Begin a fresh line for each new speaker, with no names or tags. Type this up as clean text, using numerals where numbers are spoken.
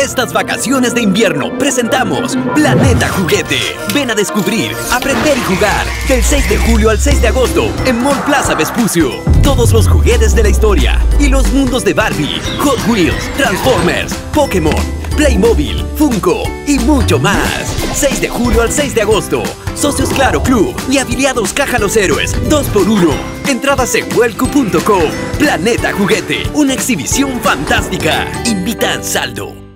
estas vacaciones de invierno presentamos Planeta Juguete. Ven a descubrir, aprender y jugar del 6 de julio al 6 de agosto en Mall Plaza Vespucio. Todos los juguetes de la historia y los mundos de Barbie, Hot Wheels, Transformers, Pokémon, Playmobil, Funko y mucho más. 6 de julio al 6 de agosto. Socios Claro Club y afiliados Caja Los Héroes 2x1. Entradas en welco.com. Planeta Juguete, una exhibición fantástica. Invitan saldo.